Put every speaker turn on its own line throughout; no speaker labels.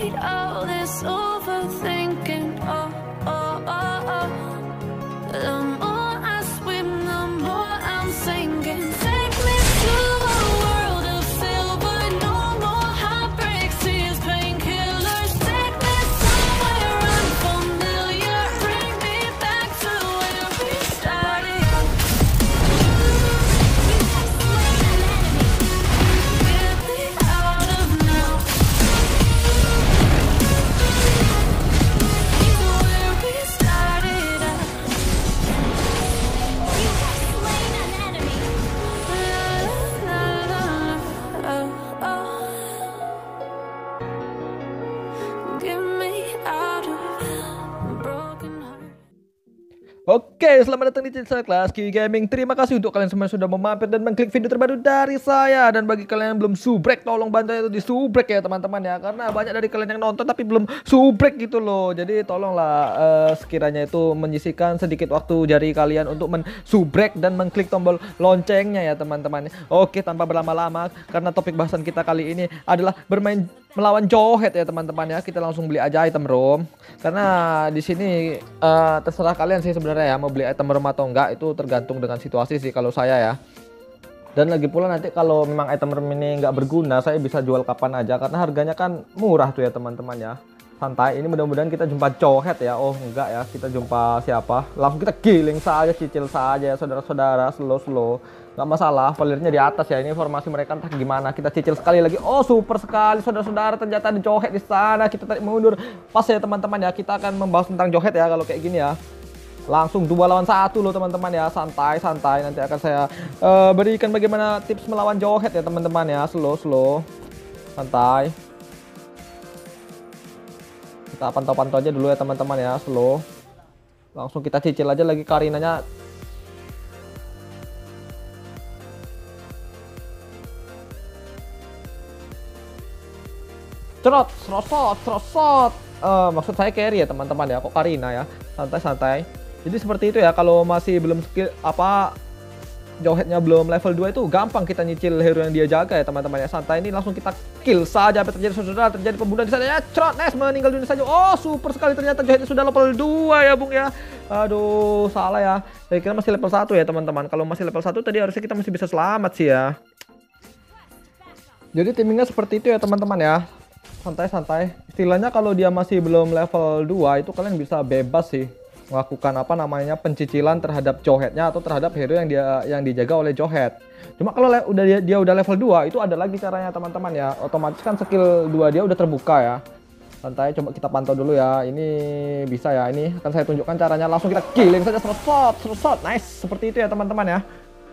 need all this overthinking. Oh, oh, oh, oh. The more I swim, the more I'm sinking. Take me to a world of silver. No more heartbreaks, tears, painkillers. Take me somewhere unfamiliar. Bring me back to where we started. Get me out of now. Where we started at.
You have slain an enemy.
La, la, la, oh, oh. Get me out of broken heart.
Oke, selamat datang di channel Kelas Q Gaming. Terima kasih untuk kalian semua yang sudah memampir dan mengklik video terbaru dari saya. Dan bagi kalian yang belum subrek, tolong bantu itu di subrek ya teman-teman ya. Karena banyak dari kalian yang nonton tapi belum subrek gitu loh. Jadi tolonglah sekiranya itu menyisihkan sedikit waktu jari kalian untuk mensubrek dan mengklik tombol loncengnya ya teman-teman. Oke, tanpa berlama-lama karena topik bahasan kita kali ini adalah bermain melawan Jowhead ya teman-teman ya. Kita langsung beli aja item room. Karena di sini terserah kalian sih sebenarnya ya mau beli item room atau enggak, itu tergantung dengan situasi sih kalau saya ya. Dan lagi pula nanti kalau memang item room ini nggak berguna, saya bisa jual kapan aja karena harganya kan murah tuh ya teman-teman ya. Santai, ini mudah-mudahan kita jumpa Jowhead ya. Oh enggak ya, kita jumpa siapa? Langsung kita giling saja, cicil saja ya saudara-saudara, slow-slow. Nggak masalah, valirnya di atas ya. Ini informasi mereka entah gimana. Kita cicil sekali lagi. Oh super sekali saudara-saudara, ternyata ada Jowhead di sana. Kita tarik mundur. Pas ya teman-teman ya, kita akan membahas tentang Jowhead ya kalau kayak gini ya. Langsung 2 lawan 1 loh teman-teman ya. Santai-santai, nanti akan saya berikan bagaimana tips melawan Jowhead ya teman-teman ya. Slow-slow, santai. Kita pantau-pantau aja dulu ya teman-teman ya, slow. Langsung kita cicil aja lagi Karinanya. Cerot, serosot. Maksud saya carry ya teman-teman ya, kok Karina ya. Santai-santai. Jadi seperti itu ya, kalau masih belum skill apa Jowheadnya belum level 2 itu gampang kita nyicil hero yang dia jaga ya teman-teman ya. Santai, ini langsung kita kill saja. Apa terjadi saudara? Terjadi pembunuhan di sana ya. Cerot, nice, meninggal dunia saja. Oh super sekali, ternyata Jowheadnya sudah level 2 ya bung ya. Aduh salah ya, saya kira masih level 1 ya teman-teman. Kalau masih level 1 tadi harusnya kita masih bisa selamat sih ya. Jadi timingnya seperti itu ya teman-teman ya. Santai-santai. Istilahnya kalau dia masih belum level 2 itu kalian bisa bebas sih melakukan apa namanya pencicilan terhadap Jowheadnya atau terhadap hero yang dijaga oleh Jowhead. Cuma kalau dia udah level 2 itu ada lagi caranya teman-teman ya. Otomatis kan skill 2 dia udah terbuka ya. Santai, coba kita pantau dulu ya. Ini bisa ya. Ini akan saya tunjukkan caranya. Langsung kita killing saja, serosot. Nice, seperti itu ya teman-teman ya.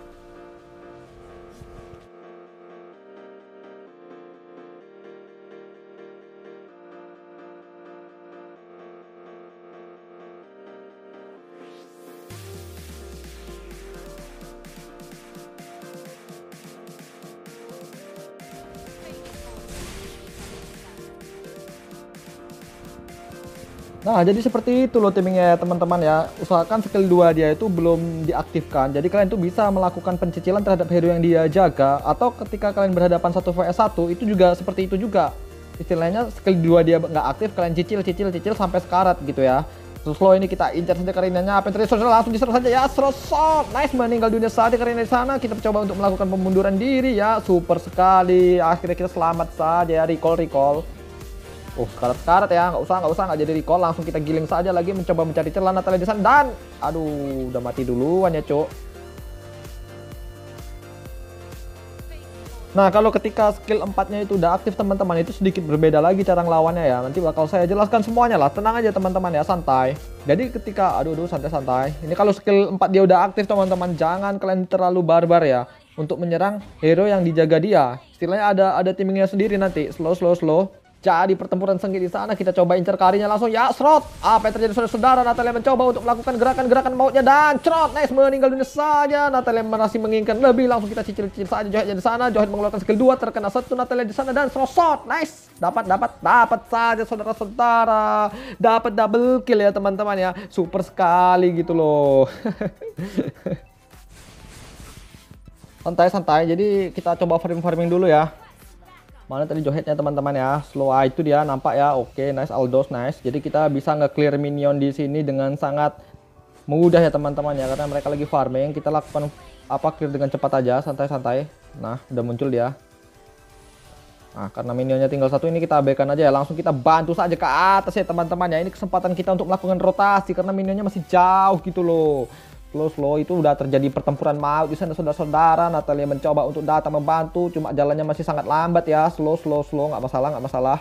Nah, jadi seperti itu loh timingnya ya teman-teman ya. Usahakan skill 2 dia itu belum diaktifkan. Jadi kalian tuh bisa melakukan pencicilan terhadap hero yang dia jaga. Atau ketika kalian berhadapan 1 vs 1 itu juga seperti itu juga. Istilahnya skill 2 dia nggak aktif, kalian cicil sampai sekarat gitu ya. Terus slow, ini kita incar saja Karinanya. Apa yang terjadi saudara? Langsung diserang saja ya. Serosot, nice, meninggal dunia saja Karina di sana. Kita coba untuk melakukan pemunduran diri ya. Super sekali. Akhirnya kita selamat saja ya. Recall. Oh, sekarat ya, nggak jadi recall, langsung kita giling saja lagi mencoba mencari celah Natalia di sana dan aduh udah mati duluan ya cok. Nah kalau ketika skill 4-nya itu udah aktif teman-teman, itu sedikit berbeda lagi cara ngelawannya ya. Nanti bakal saya jelaskan semuanya lah, tenang aja teman-teman ya, santai. Jadi ketika aduh santai. Ini kalau skill 4 dia udah aktif teman-teman, jangan kalian terlalu barbar ya untuk menyerang hero yang dijaga dia. Istilahnya ada timingnya sendiri nanti, slow. Jadi pertempuran sengit di sana, kita coba incer Karinya langsung ya, serot. Apa yang terjadi saudara-saudara? Natalia mencoba untuk melakukan gerakan mautnya dan cerot, nice, meninggal dunia saja. Natalia masih menginginkan lebih, langsung kita cicil saja Jowhead di sana. Jowhead mengeluarkan skill 2, terkena 1 Natalia di sana dan serosot, nice. Dapat saja saudara-saudara. Dapat double kill ya teman-teman ya. Super sekali gitu loh. Santai. Jadi kita coba farming dulu ya. Mana tadi Johetnya teman-teman ya. Slow itu dia nampak ya. Oke, nice Aldos, nice. Jadi kita bisa nge-clear minion di sini dengan sangat mudah ya teman-teman ya. Karena mereka lagi farming, kita lakukan clear dengan cepat aja, santai-santai. Nah, udah muncul dia. Nah, karena minionnya tinggal satu, ini kita abaikan aja ya. Langsung kita bantu saja ke atas ya teman-teman ya. Ini kesempatan kita untuk melakukan rotasi karena minionnya masih jauh gitu loh. Slow itu udah terjadi pertempuran maut di sana saudara-saudara. Natalia mencoba untuk datang membantu, cuma jalannya masih sangat lambat ya. Slow, nggak masalah.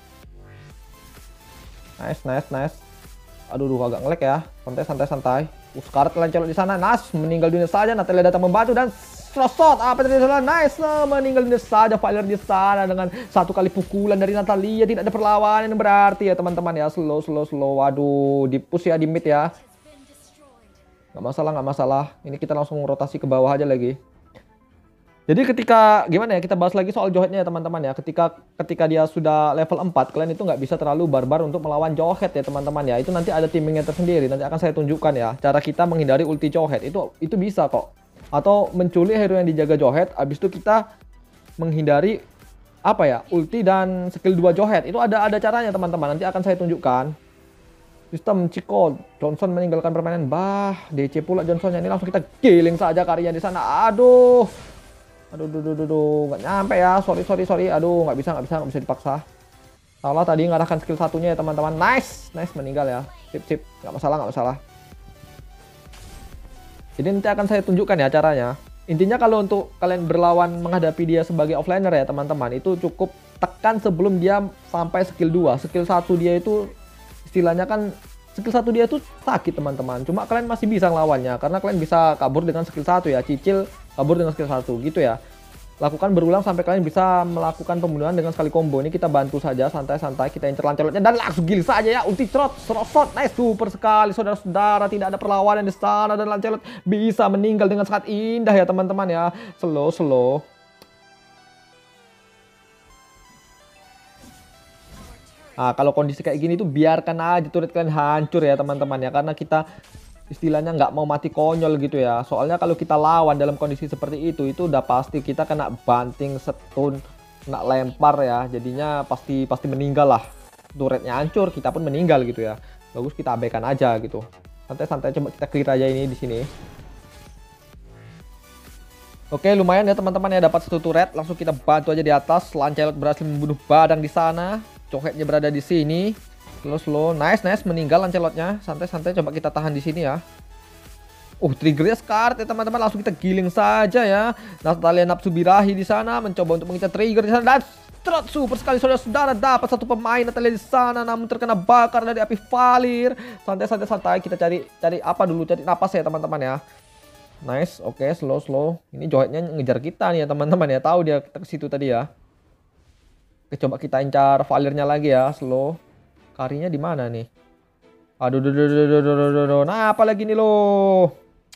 Nice. Aduh, agak nge-lag ya. Santai. Scarlet lancelot di sana. Nice, meninggal dunia saja. Natalia datang membantu dan serosot. Apa tadi salah? Nice, meninggal dunia saja. Fire di sana dengan satu kali pukulan dari Natalia. Tidak ada perlawanan yang berarti ya teman-teman ya. Slow. Waduh, di push ya, di mid ya. Nggak masalah. Ini kita langsung rotasi ke bawah aja lagi. Jadi ketika gimana ya, kita bahas lagi soal Johetnya ya teman-teman ya. Ketika dia sudah level 4, kalian itu nggak bisa terlalu barbar untuk melawan Johet ya teman-teman ya. Itu nanti ada timingnya tersendiri. Nanti akan saya tunjukkan ya cara kita menghindari ulti Johet. Itu bisa kok. Atau menculik hero yang dijaga Johet. Habis itu kita menghindari ulti dan skill 2 Johet. Itu ada caranya teman-teman. Nanti akan saya tunjukkan. Sistem Chico, Johnson meninggalkan permainan. DC pula Johnsonnya. Ini langsung kita giling saja karyanya di sana. Aduh, nggak nyampe ya. Sorry. Aduh, nggak bisa dipaksa. Salah tadi ngarahkan skill satunya ya teman-teman. Nice, meninggal ya. Sip, nggak masalah. Jadi nanti akan saya tunjukkan ya caranya. Intinya kalau untuk kalian berlawan menghadapi dia sebagai offlaner ya teman-teman, itu cukup tekan sebelum dia sampai skill 2. Skill 1 dia itu istilahnya kan skill 1 dia tuh sakit teman-teman. Cuma kalian masih bisa ngelawannya karena kalian bisa kabur dengan skill 1 ya. Cicil kabur dengan skill 1 gitu ya. Lakukan berulang sampai kalian bisa melakukan pembunuhan dengan sekali combo. Ini kita bantu saja santai-santai, kita incer lancelotnya dan langsung giling saja ya. Ulti serosot. Nice, super sekali saudara-saudara. Tidak ada perlawanan di sana dan Lancelot bisa meninggal dengan sangat indah ya teman-teman ya. Slow. Nah, kalau kondisi kayak gini tuh biarkan aja turret kalian hancur ya teman-teman ya. Karena kita istilahnya nggak mau mati konyol gitu ya. Soalnya kalau kita lawan dalam kondisi seperti itu udah pasti kita kena banting, stun, kena lempar ya. Jadinya pasti meninggal lah. Turretnya hancur, kita pun meninggal gitu ya. Bagus kita abaikan aja gitu. Santai-santai, coba kita clear aja ini di sini. Oke, lumayan ya teman-teman ya, dapat 1 turret. Langsung kita bantu aja di atas. Lancelot berhasil membunuh Badang di sana. Johetnya berada di sini. Slow. Nice. Meninggal Lancelotnya. Santai-santai, coba kita tahan di sini ya. Triggernya Scarlet ya teman-teman. Langsung kita giling saja ya. Natalia nafsu birahi di sana. Mencoba untuk mengincar trigger di sana. Dan super sekali saudara-saudara. Dapat 1 pemain Natalia di sana. Namun terkena bakar dari api Valir. Santai. Kita cari apa dulu. Cari napas ya teman-teman ya. Nice. Oke, slow. Ini Johetnya ngejar kita nih ya teman-teman ya. Tahu dia kita ke situ tadi ya. Oke, coba kita incar Valirnya lagi ya, slow. Karinya di mana nih? Aduh. Nah, apa lagi nih lo?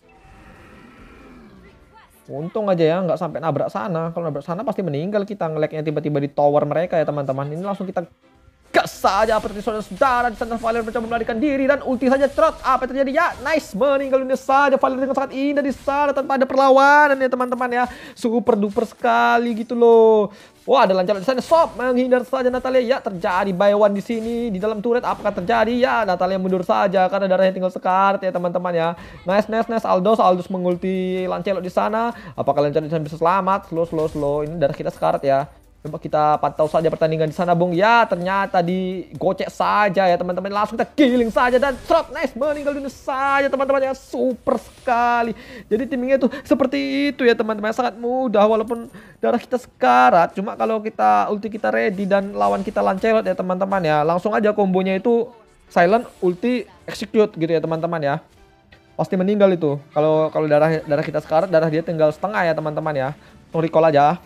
Untung aja ya, nggak sampai nabrak sana. Kalau nabrak sana pasti meninggal kita. Nge-lagnya tiba-tiba di tower mereka ya teman-teman. Ini langsung kita gas saja apa terjadi saudara-saudara. Di sana Valir mencoba melarikan diri dan ulti saja trot. Apa yang terjadi ya? Nice, meninggal dunia saja Valir dengan sangat indah di sana tanpa ada perlawanan ya teman-teman ya. Super duper sekali gitu loh. Wah, ada Lancelot di sana. Sob menghindar saja Natalia. Ya, terjadi buy one di sini di dalam turret. Apakah terjadi? Ya, Natalia mundur saja karena darahnya tinggal Scarlet ya teman-teman ya. Nice. Aldos mengulti Lancelot di sana. Apakah Lancelot bisa selamat? Slow. Ini darah kita Scarlet ya. Coba kita pantau saja pertandingan di sana, Bung. Ya, ternyata digocek saja ya, teman-teman. Langsung kita killing saja dan trot. Nice, meninggal dunia saja, teman-teman. Ya, super sekali. Jadi timingnya itu seperti itu ya, teman-teman. Sangat mudah walaupun darah kita sekarat. Cuma kalau kita ulti kita ready dan lawan kita Lancelot ya, teman-teman ya. Langsung aja kombonya itu silent, ulti, execute gitu ya, teman-teman ya. Pasti meninggal itu. Kalau darah kita sekarat, darah dia tinggal setengah ya, teman-teman ya. Tunggu recall aja.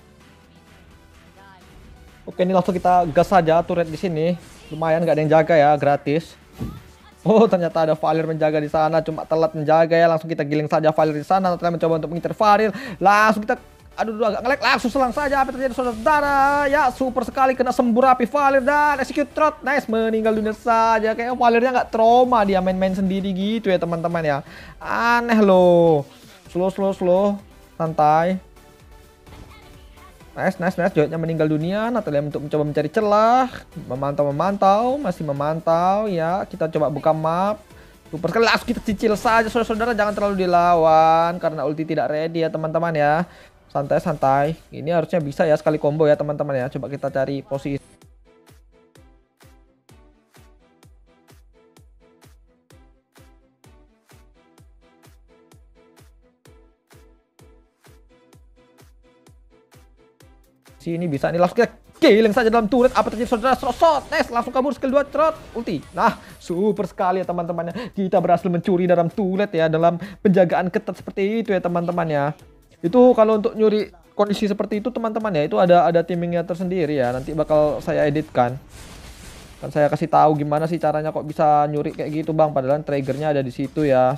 Oke, ini langsung kita gas saja turret di sini. Lumayan nggak ada yang jaga ya, gratis. Ternyata ada Valir menjaga di sana, cuma telat menjaga ya. Langsung kita giling saja Valir di sana. Natalia mencoba untuk mengincar Valir. Langsung kita agak nge-lag. Langsung selang saja apa terjadi saudara-saudara. Ya, super sekali kena sembur api Valir dan execute trot. Nice, meninggal dunia saja. Kayak Valirnya nggak trauma, dia main-main sendiri gitu ya, teman-teman ya. Aneh loh. Slow. Santai. Nice. Johetnya meninggal dunia. Natalia untuk mencoba mencari celah. Memantau. Masih memantau ya. Kita coba buka map. Super sekali. Langsung kita cicil saja saudara-saudara. Jangan terlalu dilawan. Karena ulti tidak ready ya teman-teman ya. Santai. Ini harusnya bisa ya sekali combo ya teman-teman ya. Coba kita cari posisi. Ini bisa nih, langsung kita killing saja dalam turret. Apa terjadi saudara? Shot, nice, langsung kabur skill 2 trot ulti. Nah, super sekali ya teman-teman ya. Kita berhasil mencuri dalam turret ya, dalam penjagaan ketat seperti itu ya teman-teman ya. Itu kalau untuk nyuri kondisi seperti itu teman-teman ya, itu ada timingnya tersendiri ya. Nanti bakal saya editkan. Kan saya kasih tahu gimana sih caranya kok bisa nyuri kayak gitu bang, padahal triggernya ada di situ ya.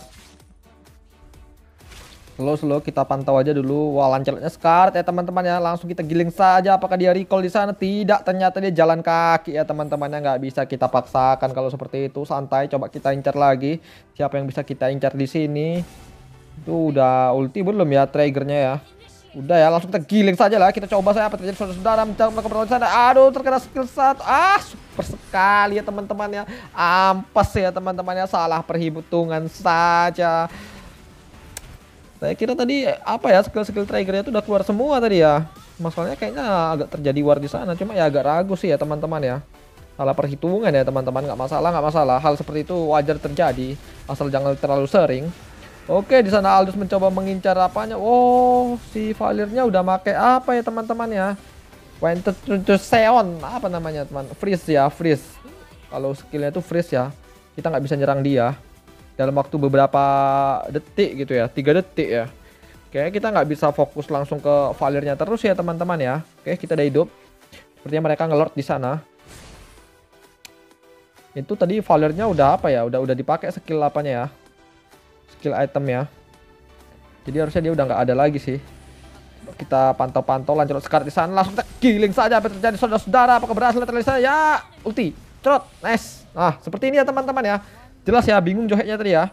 Slow kita pantau aja dulu. Wah, lancelotnya Scarlet ya teman-teman ya. Langsung kita giling saja. Apakah dia recall di sana? Tidak, ternyata dia jalan kaki ya teman-temannya. Nggak bisa kita paksakan kalau seperti itu. Santai, coba kita incar lagi. Siapa yang bisa kita incar di sini? Itu udah ulti belum ya triggernya ya? Udah ya, langsung kita giling saja lah. Kita coba saya apa terjadi saudara-saudara melakukan di sana. Aduh, terkena skill 1. Super sekali ya teman-teman ya. Ampas ya teman-teman ya. Salah perhitungan saja. Saya kira tadi apa ya, skill triggernya itu udah keluar semua tadi ya. Masalahnya kayaknya agak terjadi war di sana. Cuma ya agak ragu sih ya teman-teman ya. Salah perhitungan ya teman-teman. Nggak masalah. Hal seperti itu wajar terjadi. Asal jangan terlalu sering. Oke, di sana Aldous mencoba mengincar apanya. Oh, si Valirnya udah make apa ya teman-teman ya. Went to Seon. Apa namanya teman? Freeze ya, freeze. Kalau skillnya itu freeze ya. Kita nggak bisa nyerang dia dalam waktu beberapa detik gitu ya, 3 detik ya. Kayaknya kita nggak bisa fokus langsung ke Valirnya terus ya teman-teman ya. Oke, kita udah hidup. Sepertinya mereka ngelord di sana. Itu tadi Valirnya udah apa ya? Udah dipakai skill apanya ya? Skill item ya. Jadi harusnya dia udah nggak ada lagi sih. Kita pantau lanjut Scarlet di sana. Langsung kita giling saja. Apa terjadi saudara-saudara? Apakah berhasil terlihat ya? Ulti, trot, nice. Nah, seperti ini ya teman-teman ya. Jelas ya, bingung johetnya tadi ya.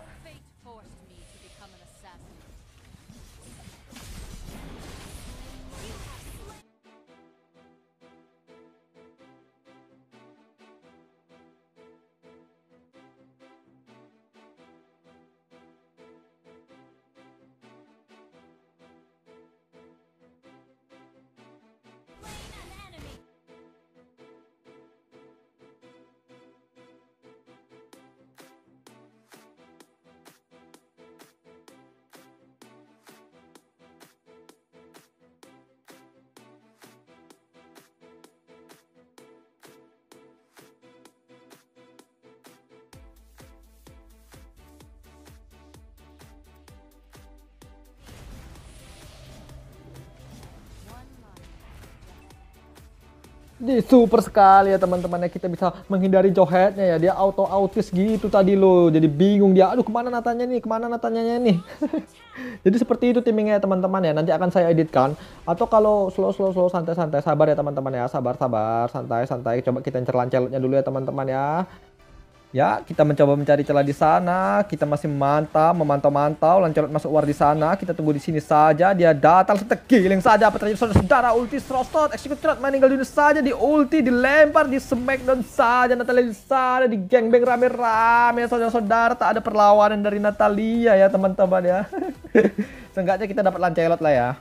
Di super sekali ya teman-teman ya, kita bisa menghindari johetnya ya. Dia autis gitu tadi loh. Jadi bingung dia. Aduh, kemana Natanya nih? Jadi seperti itu timingnya ya teman-teman ya. Nanti akan saya editkan. Atau kalau slow santai-santai, sabar ya teman-teman ya. Sabar, santai. Coba kita incer lancelotnya dulu ya teman-teman ya. Ya, kita mencoba mencari celah di sana. Kita masih memantau. Lancelot masuk war di sana. Kita tunggu di sini saja. Dia datang, kita giling saja. Apa terjadi saudara? Ulti, Rostot, execute trot, meninggal dunia saja. Di ulti, dilempar, di smackdown saja. Natalia di sana, di gangbang rame-rame. Saudara-saudara, tak ada perlawanan dari Natalia ya teman-teman ya. Seenggaknya kita dapat Lancelot lah ya.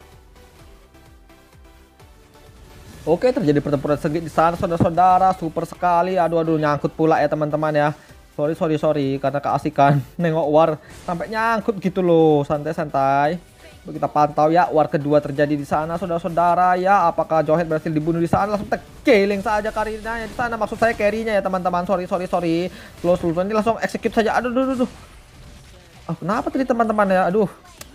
Oke, terjadi pertempuran sengit di sana saudara-saudara. Super sekali. Aduh, nyangkut pula ya teman-teman ya. Sorry karena keasikan nengok war sampai nyangkut gitu loh. Santai. Kita pantau ya, war kedua terjadi di sana saudara-saudara ya. Apakah Johet berhasil dibunuh di sana? Langsung kita killing saja Karinanya di sana. Maksud saya carry-nya ya teman-teman. Sorry. Slow ini langsung execute saja. Aduh. Kenapa tadi teman-teman ya? Aduh.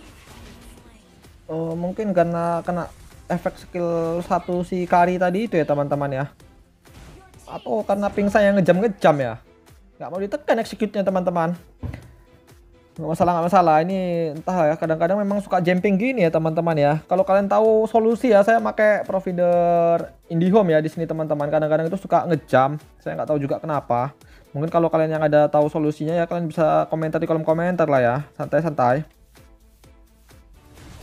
Mungkin karena kena efek skill 1 si Kari tadi itu ya teman-teman ya. Atau karena ping saya ngejam ya. Nggak mau ditekan execute-nya teman-teman. Nggak masalah. Ini entah ya, kadang-kadang memang suka jumping gini ya teman-teman ya. Kalau kalian tahu solusi ya, saya pakai provider IndiHome ya di sini teman-teman. Kadang-kadang itu suka ngejam. Saya nggak tahu juga kenapa. Mungkin kalau kalian yang ada tahu solusinya ya, kalian bisa komentar di kolom komentar lah ya. Santai.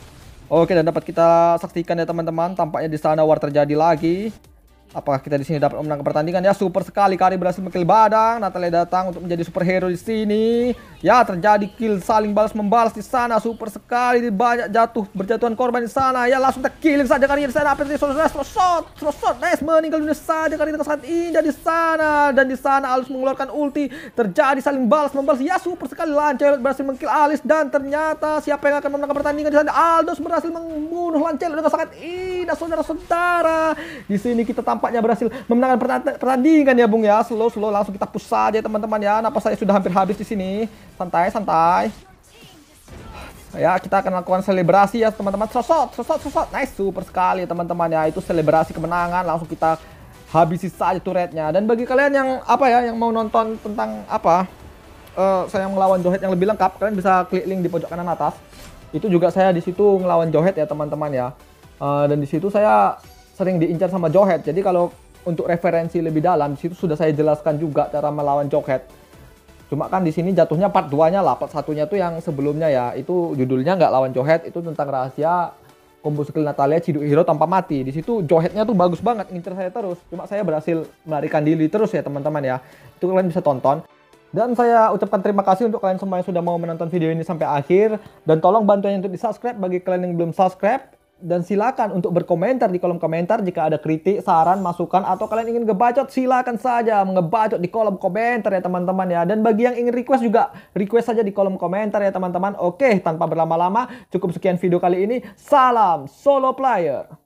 Oke, dan dapat kita saksikan ya teman-teman, tampaknya di sana war terjadi lagi. Apakah kita di sini dapat memenangkan pertandingan? Ya, super sekali Kari berhasil mengill Badang. Natalia datang untuk menjadi superhero di sini. Ya, terjadi kill saling balas membalas di sana. Super sekali, banyak berjatuhan korban di sana. Ya, langsung kita killing saja Kari di sana. Apa yang shot, nice, meninggal dunia saja Kari dengan sangat indah di sana. Dan di sana Alus mengeluarkan ulti. Terjadi saling balas membalas. Ya, super sekali Lancelot berhasil mengkill Alice, dan ternyata siapa yang akan memenangkan pertandingan di sana? Aldous berhasil membunuh Lancelot dengan sangat indah, saudara-saudara. Di sini kita tampaknya berhasil memenangkan pertandingan ya Bung ya. Slow langsung kita push saja teman-teman ya. Napas saya sudah hampir habis di sini. Santai. Ya, kita akan lakukan selebrasi ya teman-teman. Shot. Nice, super sekali teman-teman ya. Itu selebrasi kemenangan, langsung kita habisi saja turretnya. Dan bagi kalian yang yang mau nonton tentang saya melawan Johet yang lebih lengkap, kalian bisa klik link di pojok kanan atas. Itu juga saya di situ ngelawan Johet ya teman-teman ya. Dan di situ saya sering diincar sama Johet. Jadi kalau untuk referensi lebih dalam, di situ sudah saya jelaskan juga cara melawan Johet. Cuma kan di sini jatuhnya part 2-nya lah, part 1-nya tuh yang sebelumnya ya. Itu judulnya nggak lawan Johet, itu tentang rahasia combo skill Natalia Ciduk Hero tanpa mati. Di situ Johetnya tuh bagus banget, ngincer saya terus. Cuma saya berhasil melarikan diri terus ya teman-teman ya. Itu kalian bisa tonton. Dan saya ucapkan terima kasih untuk kalian semua yang sudah mau menonton video ini sampai akhir. Dan tolong bantuan untuk di-subscribe bagi kalian yang belum subscribe. Dan silakan untuk berkomentar di kolom komentar jika ada kritik, saran, masukan, atau kalian ingin ngebacot, silakan saja ngebacot di kolom komentar ya teman-teman ya. Dan bagi yang ingin request juga, request saja di kolom komentar ya teman-teman. Oke, tanpa berlama-lama, cukup sekian video kali ini. Salam solo player.